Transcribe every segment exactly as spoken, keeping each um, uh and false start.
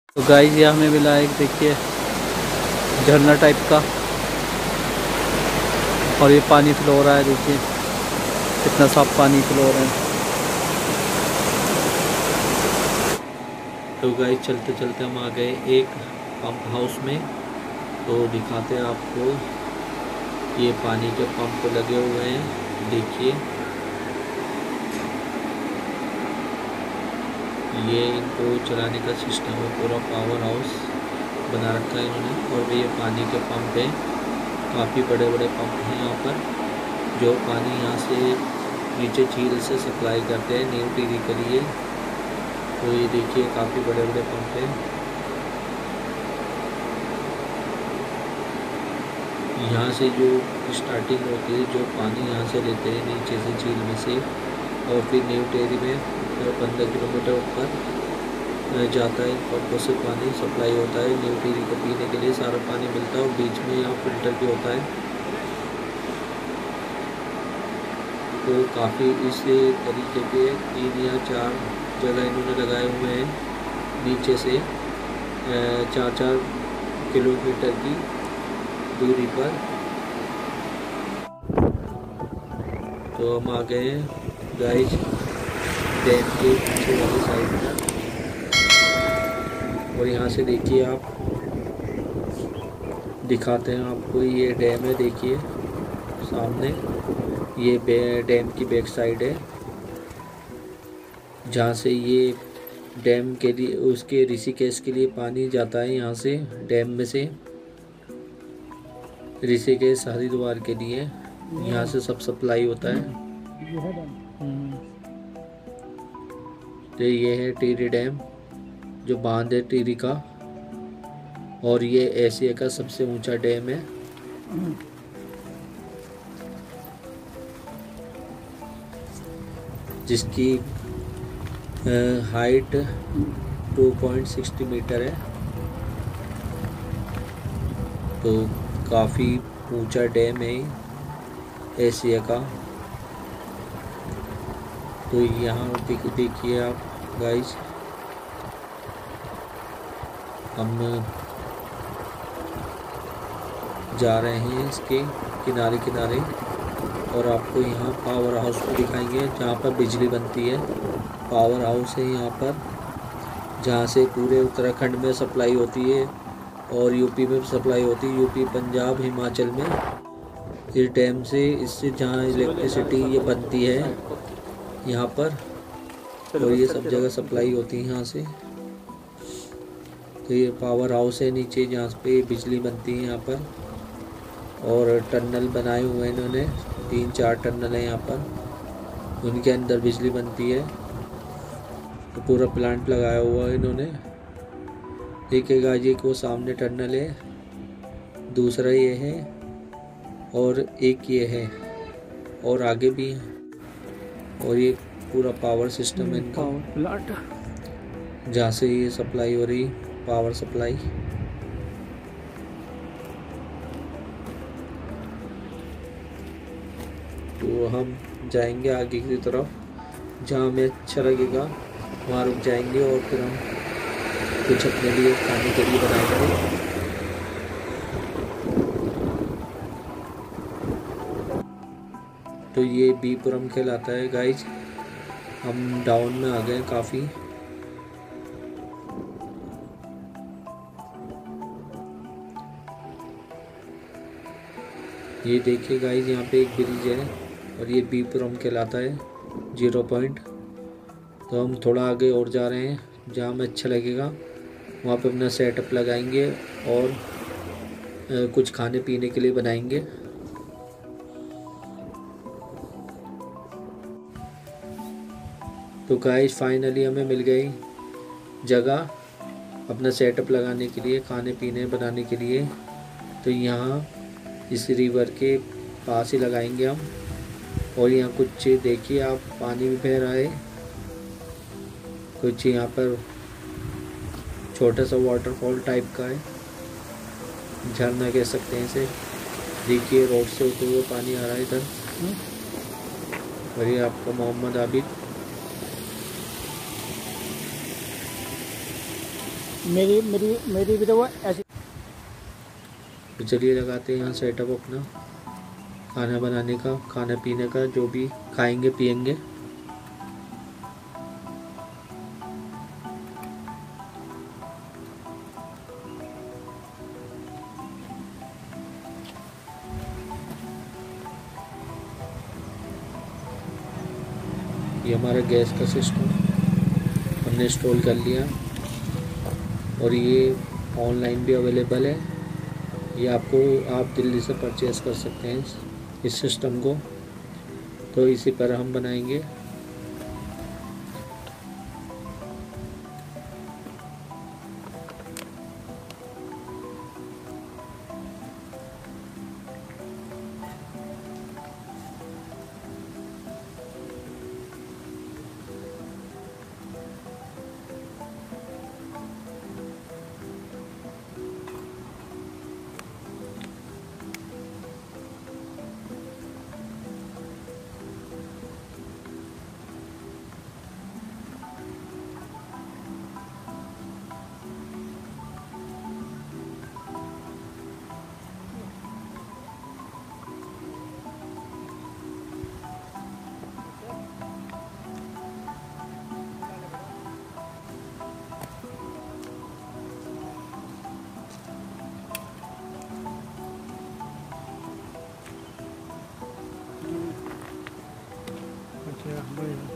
तो गाइस ये हमें मिला एक, देखिए, झरना टाइप का, और ये पानी फ्लो हो रहा है। देखिए कितना साफ पानी फ्लो हो रहा है। तो गाइस चलते चलते हम आ गए एक पंप हाउस में। तो दिखाते हैं आपको, ये पानी के पंप लगे हुए हैं। देखिए ये इनको चलाने का सिस्टम है, पूरा पावर हाउस बना रखा है इन्होंने। और ये पानी के पंप है, काफ़ी बड़े बड़े पंप हैं यहाँ पर, जो पानी यहाँ से नीचे झील से सप्लाई करते हैं न्यू टिहरी के लिए। तो ये देखिए काफ़ी बड़े बड़े पंप हैं। यहाँ से जो स्टार्टिंग होती है, जो पानी यहाँ से लेते हैं नीचे से झील में से, और फिर न्यू टिहरी में पंद्रह किलोमीटर ऊपर जाता है। पंपों से पानी सप्लाई होता है न्यू टिहरी को पीने के लिए, सारा पानी मिलता है। और बीच में यहाँ फिल्टर भी होता है। तो काफ़ी इस तरीके के तीन या चार जगह इन्होंने लगाए हुए हैं, नीचे से चार चार किलोमीटर की दूरी पर। तो हम आ गए हैं गाइस डैम के पीछे वाली साइड पर, और यहाँ से देखिए आप, दिखाते हैं आपको, ये डैम है। देखिए सामने ये डैम की बैक साइड है, जहाँ से ये डैम के लिए, उसके ऋषिकेश के लिए पानी जाता है यहाँ से डैम में से ऋषिकेश हरिद्वार के लिए। यहाँ से सब सप्लाई होता है। तो ये है टिहरी डैम, जो बांध है टिहरी का, और ये एशिया का सबसे ऊंचा डैम है। जिसकी हाइट दो पॉइंट सिक्स मीटर है। तो काफ़ी ऊंचा डैम है एशिया का। तो यहाँ देखिए आप गाइस, हम जा रहे हैं इसके किनारे किनारे, और आपको यहाँ पावर हाउस को दिखाएंगे जहाँ पर बिजली बनती है। पावर हाउस है यहाँ पर, जहाँ से पूरे उत्तराखंड में सप्लाई होती है, और यूपी में सप्लाई होती है, यूपी, पंजाब, हिमाचल में। इस डैम से, इससे जहाँ इलेक्ट्रिसिटी ये बनती है यहाँ पर, और ये सब जगह सप्लाई होती है यहाँ से। तो ये पावर हाउस है नीचे, जहाँ पे बिजली बनती है यहाँ पर। और टनल बनाए हुए हैं इन्होंने, तीन चार टनल है यहाँ पर, उनके अंदर बिजली बनती है। तो पूरा प्लांट लगाया हुआ है इन्होंने। देखिएगा जी, को सामने टनल है, दूसरा ये है, और एक ये है, और आगे भी है। और ये पूरा पावर सिस्टम है इनका, प्लांट, जहाँ से ये सप्लाई हो रही, पावर सप्लाई। तो हम जाएंगे आगे की तरफ, जहाँ हमें अच्छा लगेगा वहाँ रुक जाएंगे, और फिर हम कुछ अपने लिए खाने के लिए बनाएंगे। तो ये बीपुरम कहलाता है गाइज। हम डाउन में आ गए काफ़ी। ये देखिए गाइज, यहाँ पे एक ब्रिज है, और ये बीपुरम कहलाता है, जीरो पॉइंट। तो हम थोड़ा आगे और जा रहे हैं, जहाँ हमें अच्छा लगेगा वहाँ पे अपना सेटअप लगाएंगे, और कुछ खाने पीने के लिए बनाएंगे। तो गाइस फाइनली हमें मिल गई जगह अपना सेटअप लगाने के लिए, खाने पीने बनाने के लिए। तो यहाँ इस रिवर के पास ही लगाएंगे हम। और यहाँ कुछ देखिए आप, पानी भी बह रहा है, कुछ यहाँ पर छोटा सा वाटरफॉल टाइप का है, झरना कह सकते हैं इसे। देखिए रोड से होते हुए पानी आ रहा है इधर। और ये आपका मोहम्मद आबिद। मेरी मेरी मेरी भी तो वो ऐसी। तो चलिए लगाते हैं यहाँ सेटअप अपना खाना बनाने का, खाना पीने का, जो भी खाएंगे पिएंगे। ये हमारा गैस का सिस्टम हमने इंस्टॉल कर लिया और ये ऑनलाइन भी अवेलेबल है। ये आपको आप दिल्ली से परचेज़ कर सकते हैं इस सिस्टम को। तो इसी पर हम बनाएंगे। अच्छा बढ़िया।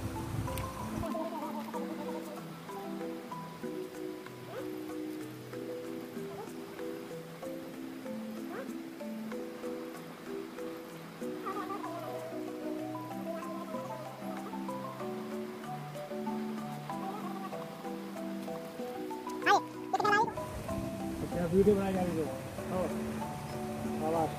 अच्छा वीडियो बनाई जा रही है। और आवाज़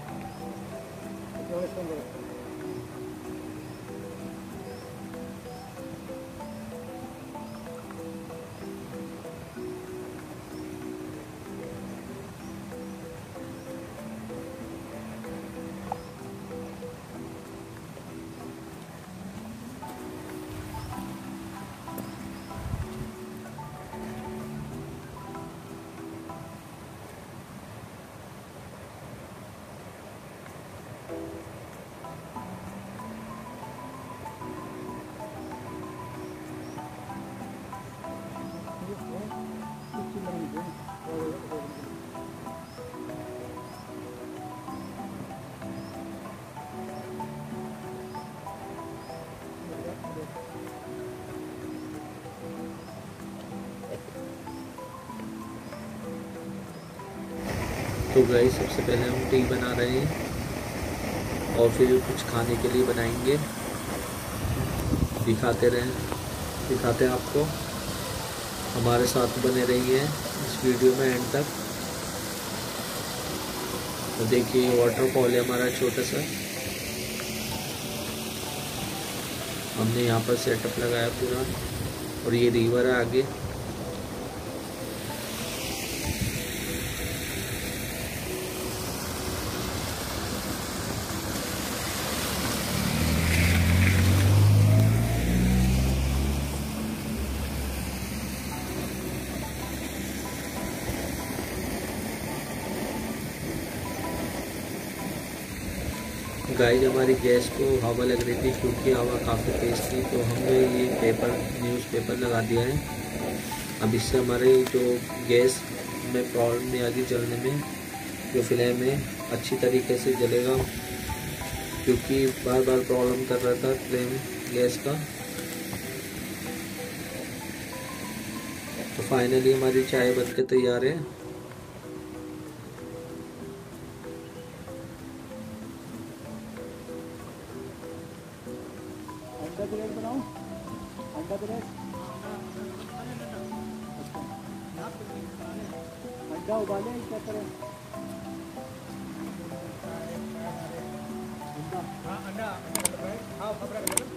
तो गाइस सबसे पहले हम टी बना रहे हैं और फिर कुछ खाने के लिए बनाएंगे। दिखाते रहें दिखाते हैं आपको। हमारे साथ बने रहिए इस वीडियो में एंड तक। तो देखिए वाटरफॉल है हमारा छोटा सा। हमने यहाँ पर सेटअप लगाया पूरा और ये रिवर है आगे। गाइस हमारी गैस को हवा लग रही थी क्योंकि हवा काफ़ी तेज़ थी, तो हमने ये पेपर न्यूज़पेपर लगा दिया है। अब इससे हमारे जो गैस में प्रॉब्लम नहीं आती जलने में, जो फ्लेम है अच्छी तरीके से जलेगा, क्योंकि बार बार प्रॉब्लम कर रहा था फ्लेम गैस का। तो फाइनली हमारी चाय बनके तैयार है। अंडा ब्रेड बनाऊं? अंडा ब्रेड अंडा उबाले क्या करें? अंडा अंडा हाँ खबर है।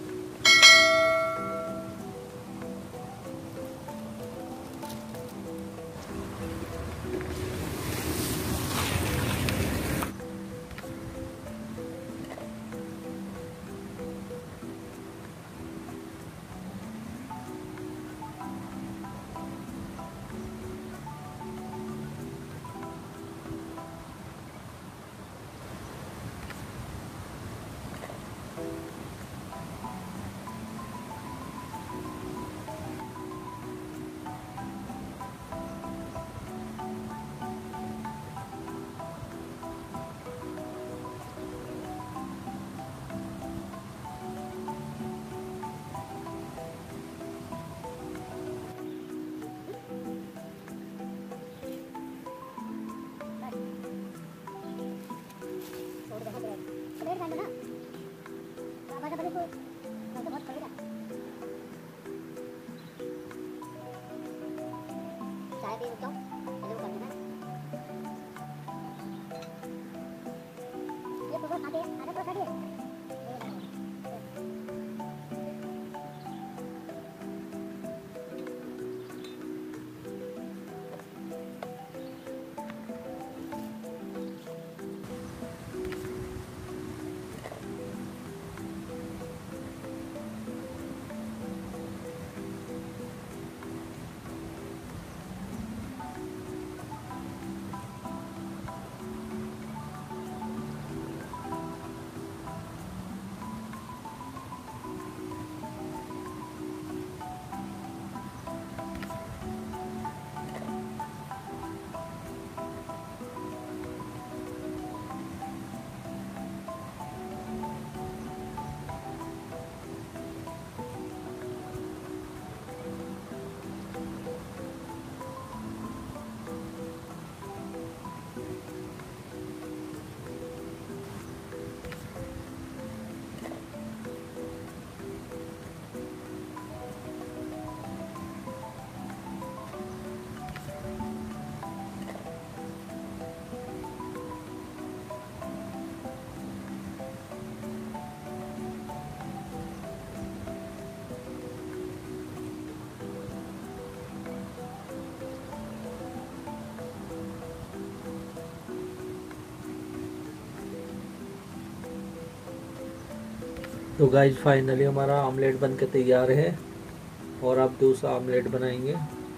तो गाइस फाइनली हमारा आमलेट बनकर तैयार है और अब दूसरा आमलेट बनाएंगे।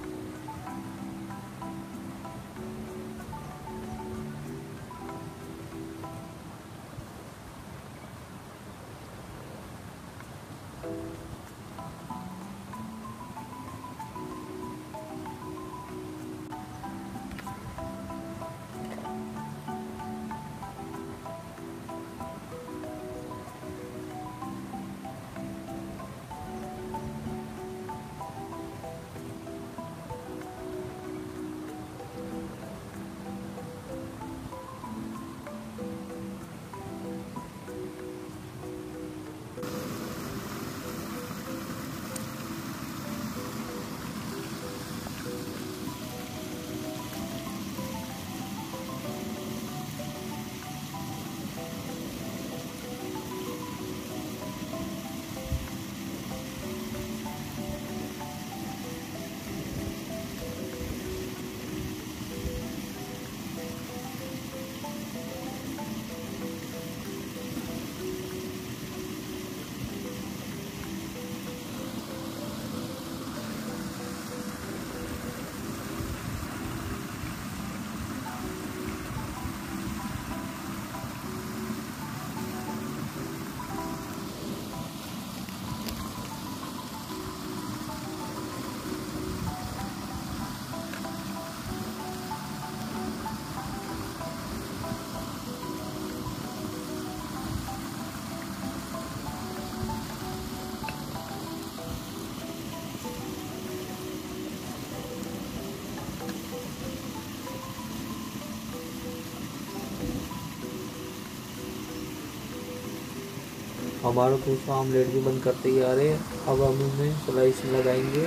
हमारा दूसरा आमलेट भी बन कर तैयार है। अब हम इनमें स्लाइस लगाएंगे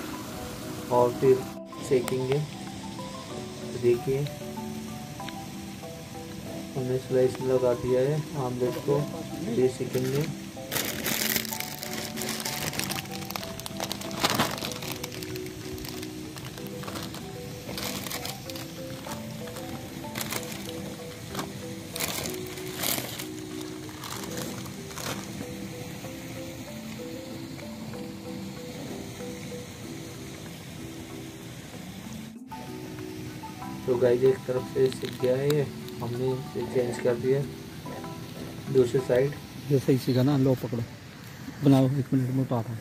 और फिर सेकेंगे। देखिए हमने स्लाइस लगा दिया है आमलेट को बीस सेकेंड में। तो गाइस एक तरफ से सीख गया है ये, हमने इसे चेंज कर दिया दूसरी साइड। ये सही सीखा ना, लो पकड़ो बनाओ, एक मिनट में उतारा।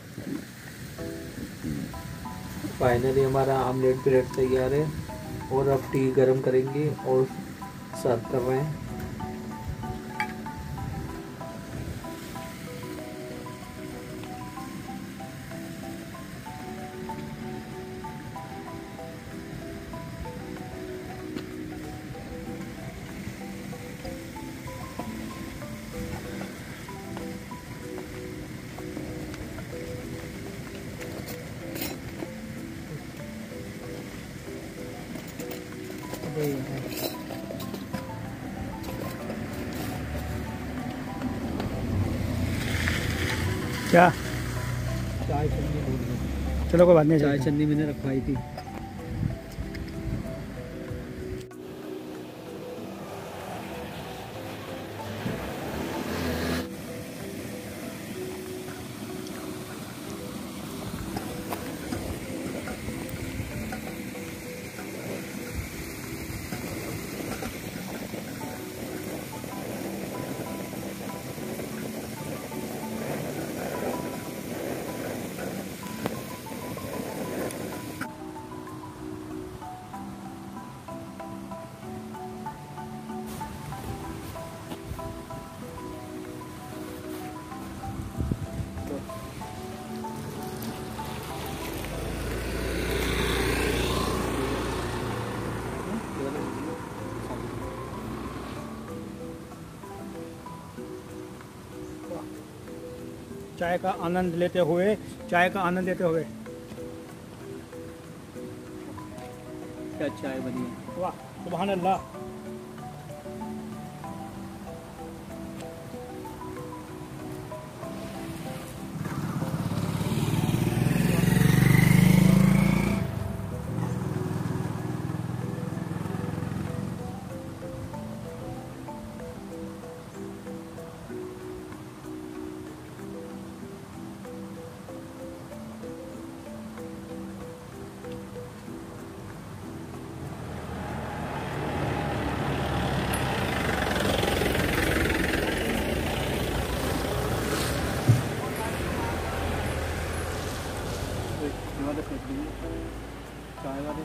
फाइनली हमारा आमलेट ब्रेड तैयार है और अब टी गरम करेंगे और सर्व कर रहे हैं। क्या चाय चन्नी भूल गई। चलो कोई बात नहीं, चाय चन्नी मैंने रखवाई थी। चाय का आनंद लेते हुए चाय का आनंद लेते हुए क्या चाय बनी है। वाह सुभान अल्लाह। चाय वाले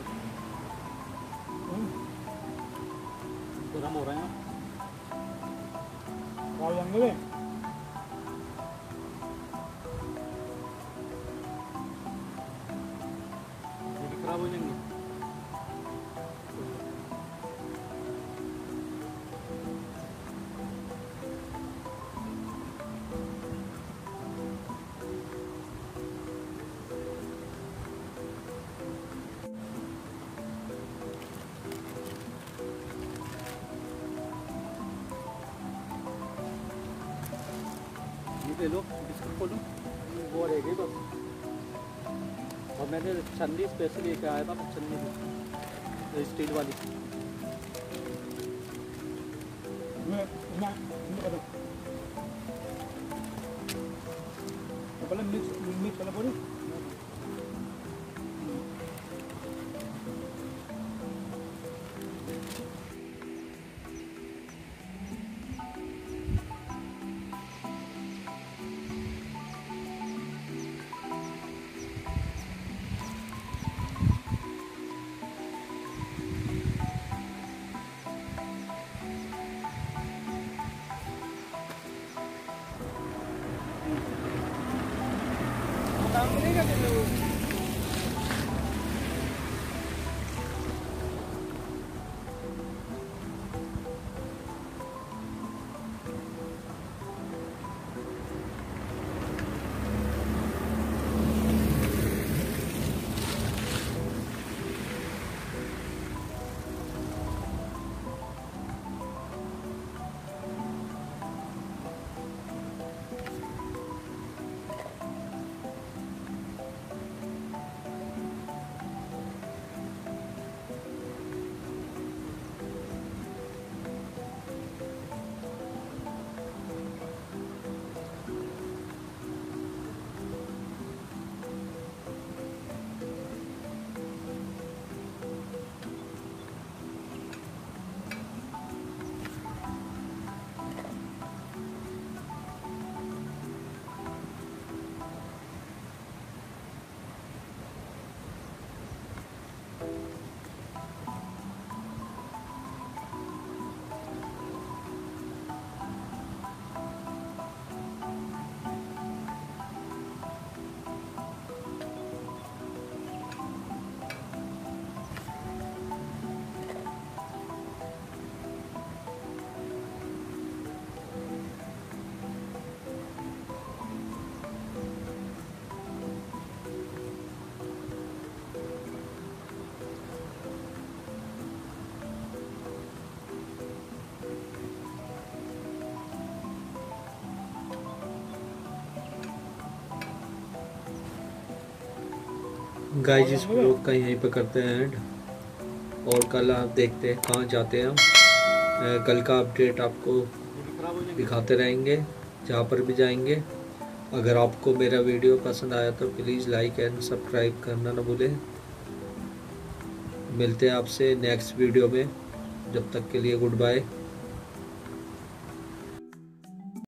गरम हो रहे हैं। जंगल खराब हो जाएंगे। ले लो बिस्कुट खोलो वो रहेगी बस। और मैंने छन्नी स्पेशल लेके आया था, छन्नी भी स्टील वाली। मिक्स मिक्स वाला बोली गाइस इस ब्लॉग का यहीं पे करते हैं एंड, और कल आप देखते हैं कहाँ जाते हैं हम। कल का अपडेट आपको दिखाते रहेंगे जहाँ पर भी जाएंगे। अगर आपको मेरा वीडियो पसंद आया तो प्लीज़ लाइक एंड सब्सक्राइब करना ना भूलें। मिलते हैं आपसे नेक्स्ट वीडियो में, जब तक के लिए गुड बाय।